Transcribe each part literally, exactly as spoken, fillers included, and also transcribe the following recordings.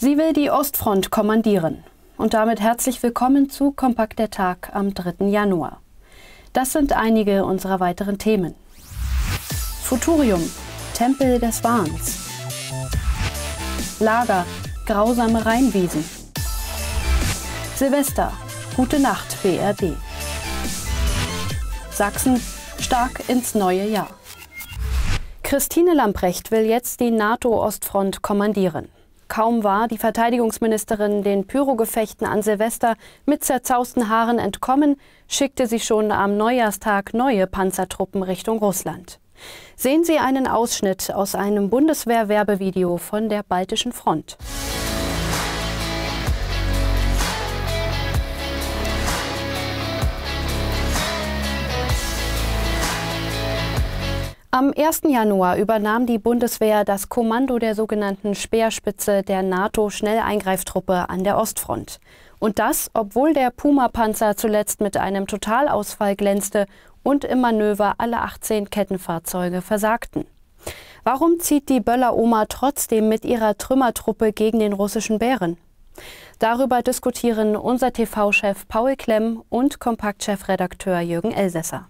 Sie will die Ostfront kommandieren. Und damit herzlich willkommen zu Kompakt der Tag am dritten Januar. Das sind einige unserer weiteren Themen. Futurium, Tempel des Wahns. Lager, grausame Rheinwiesen. Silvester, gute Nacht B R D. Sachsen, stark ins neue Jahr. Christine Lambrecht will jetzt die NATO-Ostfront kommandieren. Kaum war die Verteidigungsministerin den Pyrogefechten an Silvester mit zerzausten Haaren entkommen, schickte sie schon am Neujahrstag neue Panzertruppen Richtung Russland. Sehen Sie einen Ausschnitt aus einem Bundeswehr-Werbevideo von der Baltischen Front. Am ersten Januar übernahm die Bundeswehr das Kommando der sogenannten Speerspitze der NATO-Schnelleingreiftruppe an der Ostfront. Und das, obwohl der Puma-Panzer zuletzt mit einem Totalausfall glänzte und im Manöver alle achtzehn Kettenfahrzeuge versagten. Warum zieht die Böller-Oma trotzdem mit ihrer Trümmertruppe gegen den russischen Bären? Darüber diskutieren unser T V-Chef Paul Klemm und Kompakt-Chefredakteur Jürgen Elsässer.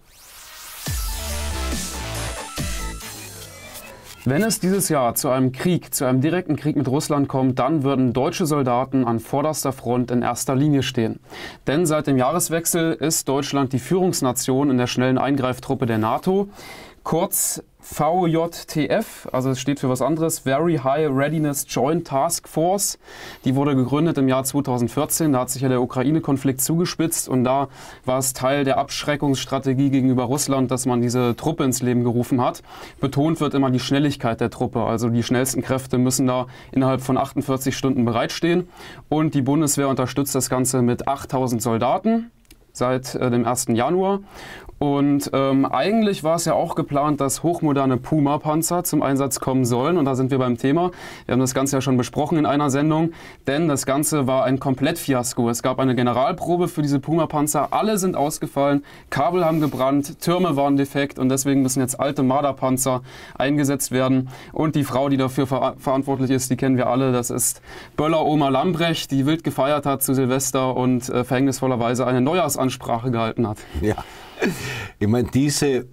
Wenn es dieses Jahr zu einem Krieg, zu einem direkten Krieg mit Russland kommt, dann würden deutsche Soldaten an vorderster Front in erster Linie stehen. Denn seit dem Jahreswechsel ist Deutschland die Führungsnation in der schnellen Eingreiftruppe der NATO. Kurz V J T F, also es steht für was anderes, Very High Readiness Joint Task Force. Die wurde gegründet im Jahr zweitausendvierzehn, da hat sich ja der Ukraine-Konflikt zugespitzt und da war es Teil der Abschreckungsstrategie gegenüber Russland, dass man diese Truppe ins Leben gerufen hat. Betont wird immer die Schnelligkeit der Truppe, also die schnellsten Kräfte müssen da innerhalb von achtundvierzig Stunden bereitstehen und die Bundeswehr unterstützt das Ganze mit achttausend Soldaten seit äh, dem ersten Januar. Und ähm, eigentlich war es ja auch geplant, dass hochmoderne Puma-Panzer zum Einsatz kommen sollen. Und da sind wir beim Thema. Wir haben das Ganze ja schon besprochen in einer Sendung. Denn das Ganze war ein Komplettfiasko. Es gab eine Generalprobe für diese Puma-Panzer. Alle sind ausgefallen, Kabel haben gebrannt, Türme waren defekt. Und deswegen müssen jetzt alte Marder-Panzer eingesetzt werden. Und die Frau, die dafür ver verantwortlich ist, die kennen wir alle. Das ist Böller-Oma Lambrecht, die wild gefeiert hat zu Silvester und äh, verhängnisvollerweise eine Neujahrsansprache gehalten hat. Ja. Ich meine, diese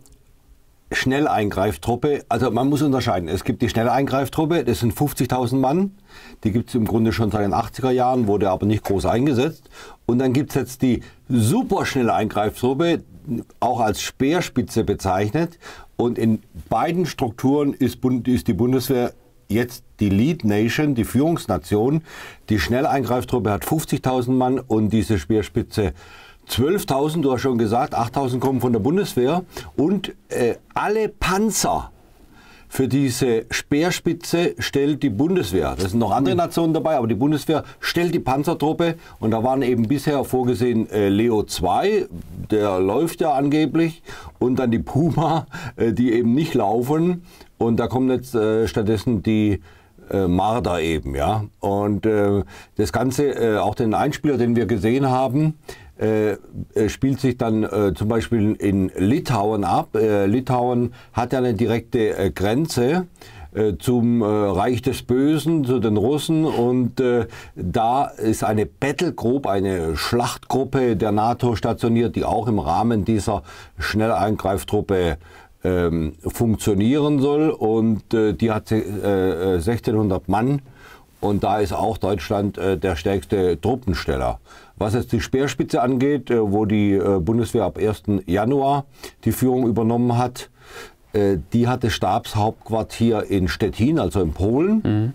Schnelleingreiftruppe, also man muss unterscheiden. Es gibt die Schnelleingreiftruppe, das sind fünfzigtausend Mann. Die gibt es im Grunde schon seit den achtziger Jahren, wurde aber nicht groß eingesetzt. Und dann gibt es jetzt die superschnelle Eingreiftruppe, auch als Speerspitze bezeichnet. Und in beiden Strukturen ist, ist die Bundeswehr jetzt die Lead Nation, die Führungsnation. Die Schnelleingreiftruppe hat fünfzigtausend Mann und diese Speerspitze zwölftausend, du hast schon gesagt, achttausend kommen von der Bundeswehr und äh, alle Panzer für diese Speerspitze stellt die Bundeswehr. Da sind noch andere Nationen dabei, aber die Bundeswehr stellt die Panzertruppe und da waren eben bisher vorgesehen äh, Leo zwei, der läuft ja angeblich, und dann die Puma, äh, die eben nicht laufen, und da kommen jetzt äh, stattdessen die Äh, Marder eben, ja. Und äh, das Ganze, äh, auch den Einspieler, den wir gesehen haben, äh, spielt sich dann äh, zum Beispiel in Litauen ab. Äh, Litauen hat ja eine direkte äh, Grenze äh, zum äh, Reich des Bösen, zu den Russen, und äh, da ist eine Battlegroup, eine Schlachtgruppe der NATO stationiert, die auch im Rahmen dieser Schnelleingreiftruppe Ähm, funktionieren soll, und äh, die hat äh, sechzehnhundert Mann, und da ist auch Deutschland äh, der stärkste Truppensteller. Was jetzt die Speerspitze angeht, äh, wo die äh, Bundeswehr ab ersten Januar die Führung übernommen hat, äh, die hatte Stabshauptquartier in Stettin, also in Polen. Mhm.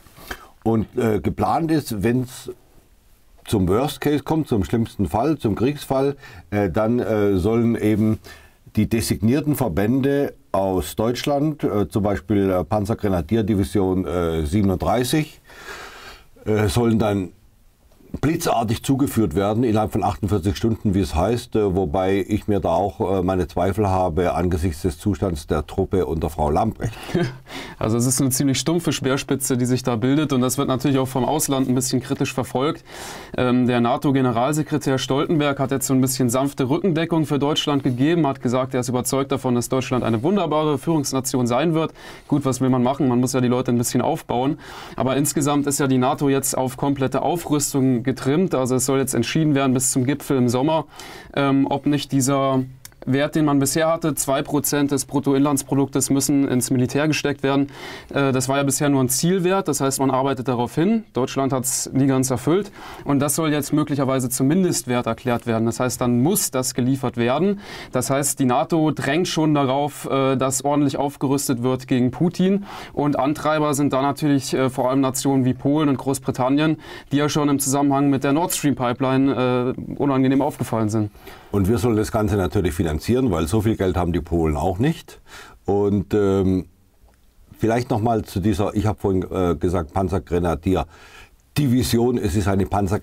Und äh, geplant ist, wenn es zum Worst Case kommt, zum schlimmsten Fall, zum Kriegsfall, äh, dann äh, sollen eben die designierten Verbände aus Deutschland, äh, zum Beispiel äh, Panzergrenadierdivision äh, siebenunddreißig, äh, sollen dann blitzartig zugeführt werden, innerhalb von achtundvierzig Stunden, wie es heißt, wobei ich mir da auch meine Zweifel habe angesichts des Zustands der Truppe unter Frau Lambrecht. Also es ist eine ziemlich stumpfe Speerspitze, die sich da bildet, und das wird natürlich auch vom Ausland ein bisschen kritisch verfolgt. Ähm, der NATO-Generalsekretär Stoltenberg hat jetzt so ein bisschen sanfte Rückendeckung für Deutschland gegeben, hat gesagt, er ist überzeugt davon, dass Deutschland eine wunderbare Führungsnation sein wird. Gut, was will man machen? Man muss ja die Leute ein bisschen aufbauen. Aber insgesamt ist ja die NATO jetzt auf komplette Aufrüstung getrimmt. Also es soll jetzt entschieden werden bis zum Gipfel im Sommer, ähm, ob nicht dieser Wert, den man bisher hatte, zwei Prozent des Bruttoinlandsproduktes müssen ins Militär gesteckt werden. Das war ja bisher nur ein Zielwert, das heißt, man arbeitet darauf hin. Deutschland hat es nie ganz erfüllt, und das soll jetzt möglicherweise zum Mindestwert erklärt werden. Das heißt, dann muss das geliefert werden. Das heißt, die NATO drängt schon darauf, dass ordentlich aufgerüstet wird gegen Putin, und Antreiber sind da natürlich vor allem Nationen wie Polen und Großbritannien, die ja schon im Zusammenhang mit der Nord Stream Pipeline unangenehm aufgefallen sind. Und wir sollen das Ganze natürlich finanzieren, weil so viel Geld haben die Polen auch nicht. Und ähm, vielleicht nochmal zu dieser, ich habe vorhin äh, gesagt, Panzergrenadier-Division. Es ist eine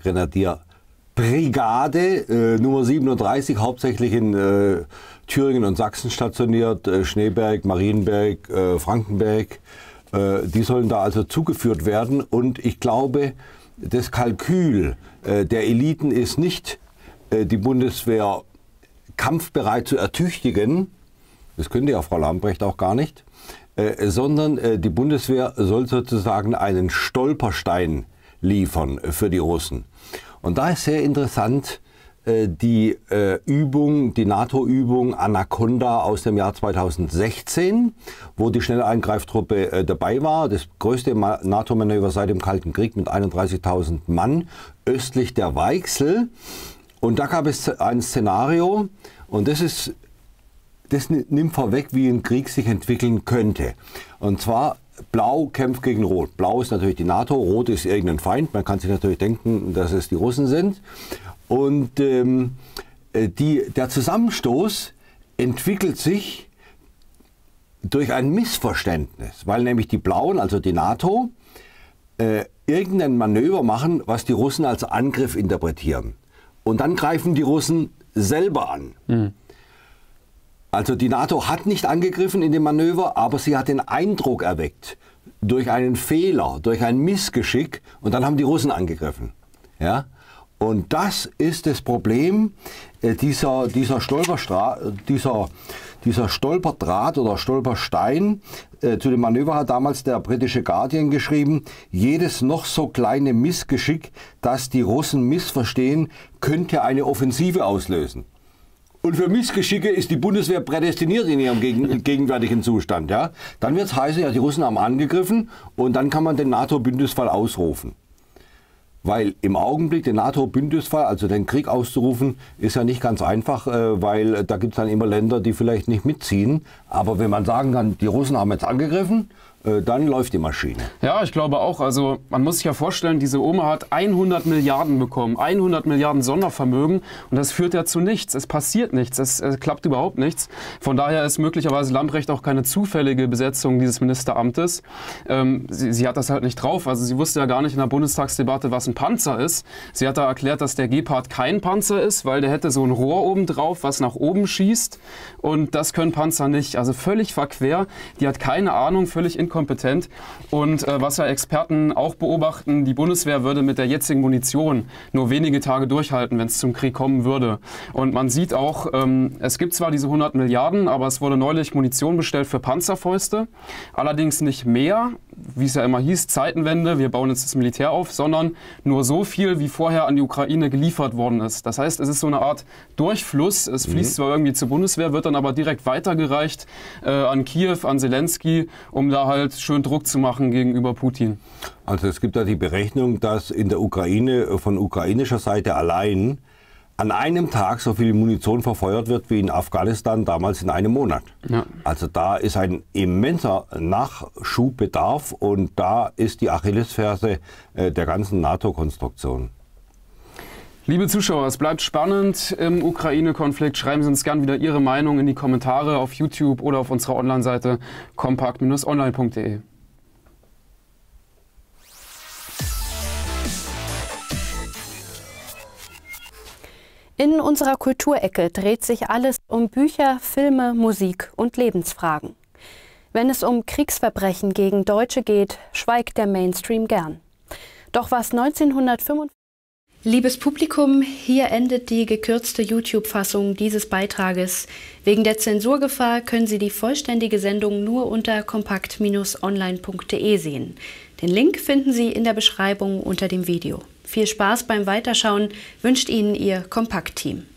Panzergrenadier-Brigade, äh, Nummer siebenunddreißig, hauptsächlich in äh, Thüringen und Sachsen stationiert, äh, Schneeberg, Marienberg, äh, Frankenberg. Äh, die sollen da also zugeführt werden. Und ich glaube, das Kalkül äh, der Eliten ist nicht, die Bundeswehr kampfbereit zu ertüchtigen, das könnte ja Frau Lambrecht auch gar nicht, äh, sondern äh, die Bundeswehr soll sozusagen einen Stolperstein liefern für die Russen. Und da ist sehr interessant äh, die äh, Übung, die NATO-Übung Anaconda aus dem Jahr zweitausendsechzehn, wo die Schnelleingreiftruppe äh, dabei war, das größte NATO-Manöver seit dem Kalten Krieg mit einunddreißigtausend Mann östlich der Weichsel. Und da gab es ein Szenario, und das ist, das nimmt vorweg, wie ein Krieg sich entwickeln könnte. Und zwar, Blau kämpft gegen Rot. Blau ist natürlich die NATO, Rot ist irgendein Feind. Man kann sich natürlich denken, dass es die Russen sind. Und ähm, die, der Zusammenstoß entwickelt sich durch ein Missverständnis, weil nämlich die Blauen, also die NATO, äh, irgendein Manöver machen, was die Russen als Angriff interpretieren. Und dann greifen die Russen selber an. Mhm. Also die NATO hat nicht angegriffen in dem Manöver, aber sie hat den Eindruck erweckt, durch einen Fehler, durch ein Missgeschick, und dann haben die Russen angegriffen. Ja? Und das ist das Problem, äh, dieser, dieser, Stolperstra dieser, dieser Stolperdraht oder Stolperstein. Äh, zu dem Manöver hat damals der britische Guardian geschrieben, jedes noch so kleine Missgeschick, das die Russen missverstehen, könnte eine Offensive auslösen. Und für Missgeschicke ist die Bundeswehr prädestiniert in ihrem gegen, gegenwärtigen Zustand. Ja? Dann wird es heißen, ja, die Russen haben angegriffen, und dann kann man den NATO-Bündnisfall ausrufen. Weil im Augenblick den NATO-Bündnisfall, also den Krieg auszurufen, ist ja nicht ganz einfach, weil da gibt es dann immer Länder, die vielleicht nicht mitziehen. Aber wenn man sagen kann, die Russen haben jetzt angegriffen, dann läuft die Maschine. Ja, ich glaube auch. Also man muss sich ja vorstellen, diese Oma hat hundert Milliarden bekommen, hundert Milliarden Sondervermögen, und das führt ja zu nichts. Es passiert nichts, es, es klappt überhaupt nichts. Von daher ist möglicherweise Lambrecht auch keine zufällige Besetzung dieses Ministeramtes. Ähm, sie, sie hat das halt nicht drauf. Also sie wusste ja gar nicht in der Bundestagsdebatte, was ein Panzer ist. Sie hat da erklärt, dass der Gepard kein Panzer ist, weil der hätte so ein Rohr oben drauf, was nach oben schießt, und das können Panzer nicht. Also völlig verquer. Die hat keine Ahnung, völlig inkompetent. kompetent. Und äh, was ja Experten auch beobachten, die Bundeswehr würde mit der jetzigen Munition nur wenige Tage durchhalten, wenn es zum Krieg kommen würde. Und man sieht auch, ähm, es gibt zwar diese hundert Milliarden, aber es wurde neulich Munition bestellt für Panzerfäuste. Allerdings nicht mehr, wie es ja immer hieß, Zeitenwende, wir bauen jetzt das Militär auf, sondern nur so viel, wie vorher an die Ukraine geliefert worden ist. Das heißt, es ist so eine Art Durchfluss. Es fließt mhm. zwar irgendwie zur Bundeswehr, wird dann aber direkt weitergereicht äh, an Kiew, an Zelensky, um da halt schön Druck zu machen gegenüber Putin. Also es gibt da die Berechnung, dass in der Ukraine von ukrainischer Seite allein an einem Tag so viel Munition verfeuert wird wie in Afghanistan damals in einem Monat. Ja. Also da ist ein immenser Nachschubbedarf, und da ist die Achillesferse äh, der ganzen NATO-Konstruktion. Liebe Zuschauer, es bleibt spannend im Ukraine-Konflikt. Schreiben Sie uns gern wieder Ihre Meinung in die Kommentare auf YouTube oder auf unserer Online-Seite kompakt Bindestrich online Punkt de. In unserer Kulturecke dreht sich alles um Bücher, Filme, Musik und Lebensfragen. Wenn es um Kriegsverbrechen gegen Deutsche geht, schweigt der Mainstream gern. Doch was neunzehnhundertfünfundvierzig... Liebes Publikum, hier endet die gekürzte YouTube-Fassung dieses Beitrages. Wegen der Zensurgefahr können Sie die vollständige Sendung nur unter kompakt Bindestrich online punkt de sehen. Den Link finden Sie in der Beschreibung unter dem Video. Viel Spaß beim Weiterschauen wünscht Ihnen Ihr Kompakt-Team.